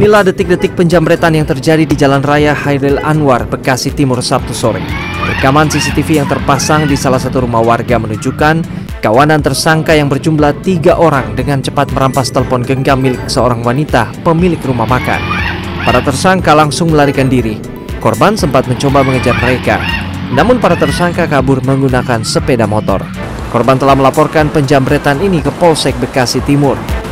Inilah detik-detik penjamretan yang terjadi di Jalan Raya Hairil Anwar, Bekasi Timur, Sabtu sore. Rekaman CCTV yang terpasang di salah satu rumah warga menunjukkan kawanan tersangka yang berjumlah 3 orang dengan cepat merampas telepon genggam milik seorang wanita pemilik rumah makan. Para tersangka langsung melarikan diri. Korban sempat mencoba mengejar mereka, namun para tersangka kabur menggunakan sepeda motor. Korban telah melaporkan penjamretan ini ke Polsek Bekasi Timur.